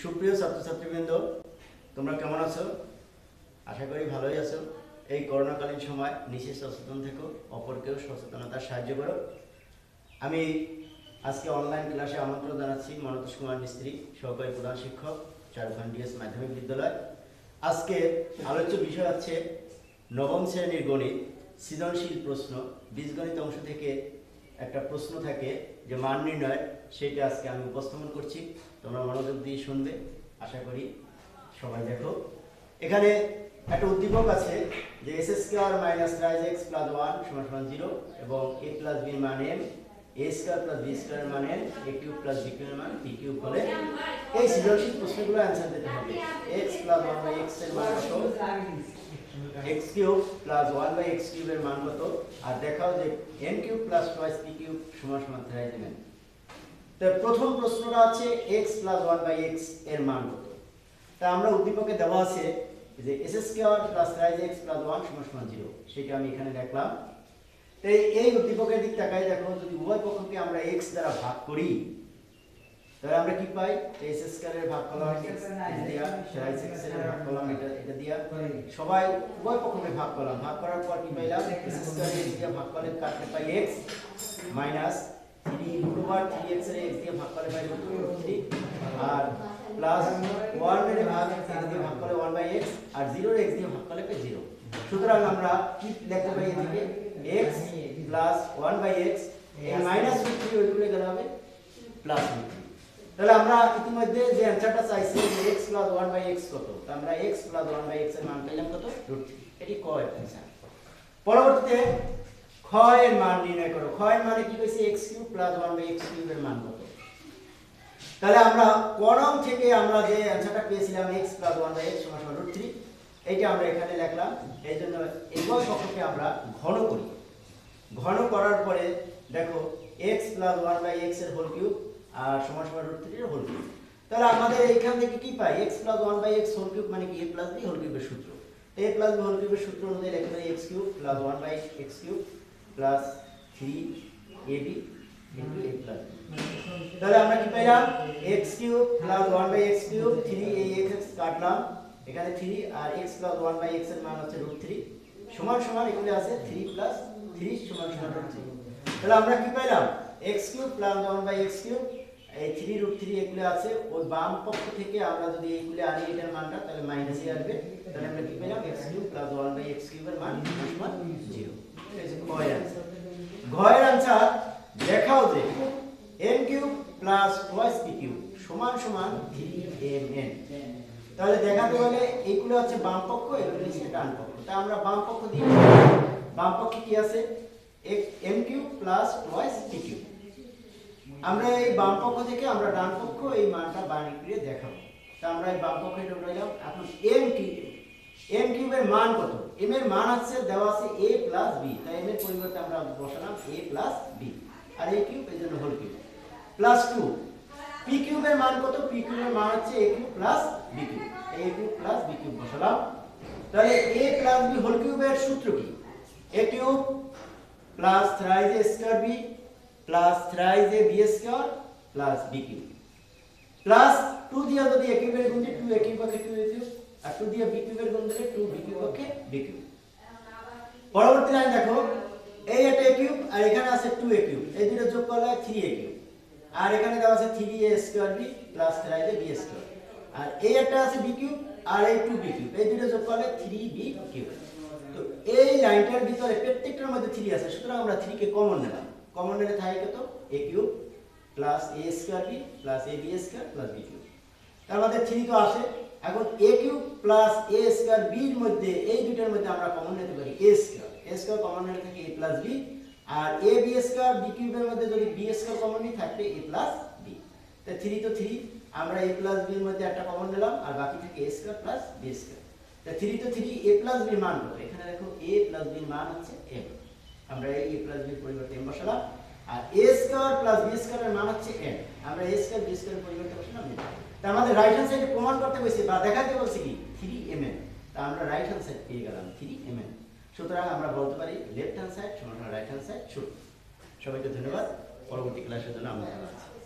সুপ্রিয় ছাত্রছাত্রীবৃন্দ, তোমরা কেমন আছো? আশা করি ভালোই আছো। এই করোনাকালীন সময় নিজে সচেতন থেকো, অপরকেও সচেতনতার সাহায্য করো। আমি আজকে অনলাইন ক্লাসে আমন্ত্রণ জানাচ্ছি মনতোষ কুমার মিস্ত্রি, সহকারী প্রধান শিক্ষক, চারুখান ডিএস মাধ্যমিক বিদ্যালয়। আজকে আলোচ্য বিষয় হচ্ছে নবম শ্রেণীর গণিত সৃজনশীল প্রশ্ন। বীজগণিত অংশ থেকে একটা প্রশ্ন থাকে যে মান নির্ণয়, সেটা আজকে আমি উপস্থাপন করছি। তোমরা মনোযোগ দিয়ে শুনবে, আশা করি সবাই দেখো। এখানে একটা উদ্দীপক আছে যে S square minus rise X plus 1 সমান 0 এবং এ প্লাস বি মান এম, A square plus B square মান N, A cube plus B cube মান পি কিউব হলে এই সৃজনশীল প্রশ্নগুলো অ্যান্সার দিতে হবে। এক্স প্লাস 1 বাই এক্স এর মান কত, x cube plus 1 by x কিউবের মান কত, আর দেখাও যে n cube plus twice p cube সমান সমান 3 দেবেন। তো প্রথম প্রশ্নটা আছে x প্লাস 1 বাই x এর মান কত। তা আমরা উদ্দীপকে দেওয়া আছে যে s square plus 3x plus 1 সমান সমান 0, সেটা আমি এখানে লিখলাম। তো এই উদ্দীপকের দিক তাকাই দেখো, যদি উভয় পক্ষকে আমরা x দ্বারা ভাগ করি তাহলে আমরা কি পাই? s স্কয়ারের ভাগ করলাম x দিয়া, 3x এর ভাগ করলাম এটা দিয়া, সবাই উভয় পক্ষকে ভাগ করলাম। ভাগ করার পর কি পাইলাম? s স্কয়ারের x দিয়া ভাগ করলে কাটতে পাই x মাইনাস 3 √ 3x এর x দিয়ে ভাগ করলে পাই √3, আর প্লাস 1 এর ভাগ x দিয়ে ভাগ করলে 1/x, আর 0 এর x দিয়ে ভাগ করলে পাই 0। সুতরাং আমরা কি লিখতে পারি এদিকে? x প্লাস 1/x এই মাইনাস √3 ওইগুলো গেলে হবে প্লাস √3। তাহলে আমরা ইতিমধ্যে যে অ্যানসারটা চাইছি যে x প্লাস 1/x কত, তো আমরা x প্লাস 1/x এর মান পেলাম কত? √3। এটি ক এর অ্যানসার। পরবর্তীতে খ এর মান নির্ণয় করো। খ এর মানে কি কইছে? x কিউব প্লাস 1/x কিউবের মান কত। তাহলে আমরা কলম থেকে আমরা যে অ্যানসারটা পেয়েছিলাম x প্লাস 1/x সমান √3, এইটা আমরা এখানে লিখলাম। এইজন্য উভয় পক্ষকে আমরা ঘন করি। ঘন করার পরে দেখো x প্লাস 1/x এর হোল কিউব আর সমান সমান √3 এর হোল কিউব। তাহলে আমাদের এইখান থেকে কি পাই? x plus 1/x whole cube মানে কি? a প্লাস b হোল কিউবের সূত্র। a প্লাস b হোল কিউবের সূত্র অনুযায়ী লিখতে পারি x cube plus 1/x cube plus 3ab into a plus b। তাহলে আমরা কি পেলাম? x cube plus 1/x cube, 3 এই x কাটলাম, এখানে 3 আর x প্লাস 1/x এর মান হচ্ছে √3 সমান সমান এখানে আছে 3 প্লাস 3 সমান সমান √3। তাহলে আমরা কি পেলাম? x cube plus 1/x cube, এই 3 √3 এগুলো আছে, ওই বাম পক্ষ থেকে আমরা যদি এইগুলো আনি এটার মানটা, তাহলে মাইনাসে আসবে। তাহলে আমরা কি পেলাম? x কিউব প্লাস 1/x কিউবের মান সমান 0। এই যে খ এর आंसर। ঘ এর आंसर দেখাও যে n cube plus twice p cube সমান সমান 3mn। তাহলে দেখাতে হলে এইগুলো হচ্ছে বাম পক্ষ, এগুলো হচ্ছে ডান পক্ষ। তাই আমরা বাম পক্ষ দিয়ে, বাম পক্ষে কি আছে? m cube plus twice p cube. আমরা এই বাম পক্ষ থেকে আমরা ডান পক্ষ এই মানটা বানিয়ে দিয়ে দেখাবো। তা আমরা এই বাম পক্ষে উঠাইলাম। এখন m কিউবের মান কত? m এর মান আছে দেওয়া আছে a প্লাস b, তাই m এর পরিবর্তে আমরা বসালাম a প্লাস b, আর a কিউব এর জন্য হোল কিউব প্লাস 2। p কিউবের মান কত? p কিউবের মান হচ্ছে a cube plus b cube, a cube plus b cube বসালাম। তাহলে a প্লাস b হোল কিউবের সূত্র কি? a cube plus 3a square b plus 3a b square plus b cube plus 2 দিয়ে যদি a কিউবের গুণ দিই 2a কিউব পক্ষে 2a কিউব, আর 2 দিয়ে b কিউবের গুণ দিলে 2b কিউব পক্ষে b কিউব। পরবর্তী লাইন দেখো, এই একটা a কিউব আর এখানে আছে 2a কিউব, এই দুটো যোগ করলে 3a কিউব, আর এখানে দেওয়া আছে 3a square b plus 3a b square, আর এই একটা আছে b কিউব আর এই 2b কিউব, এই দুটো যোগ করলে 3b কিউব। তো এই লাইনটার ভিতরে প্রত্যেকটার মধ্যে 3 আছে, সুতরাং আমরা 3 কে কমন নিলাম। কমন নিলে থাকে কত? a cube plus a square b plus ab square plus b cube. তার মধ্যে 3 তো আসে। এখন a cube plus a square b এর মধ্যে এই দুটোর মধ্যে আমরা কমন নিতে পারি a স্কয়ার কমন নিলে থাকে a প্লাস b, আর a b স্কয়ার b কিউবের মধ্যে যদি b স্কয়ার কমন নিই থাকবে a প্লাস b। তো 3 তো 3, আমরা a প্লাস b এর মধ্যে একটা কমন নিলাম, আর বাকি থাকে a square plus b square. তো 3 তো 3, a প্লাস b এর মান কত? এখানে দেখো a প্লাস b এর মান হচ্ছে m, আমরা এই a প্লাস b এর পরিবর্তে m বসালাম, আর a square plus b square এর মান হচ্ছে n, আমরা a স্কয়ার b স্কয়ার এর পরিবর্তে বসালাম n। তা আমাদের রাইট হ্যান্ড সাইডে প্রমাণ করতে বলছে বা দেখাতে বলছে কি? 3mn। তা আমরা রাইট হ্যান্ড সাইড পেয়ে গেলাম 3mn। সুতরাং আমরা বলতে পারি লেফট হ্যান্ড সাইড সমান রাইট হ্যান্ড সাইড সূত্র। সবাইকে ধন্যবাদ। পরবর্তী ক্লাসের জন্য আমরা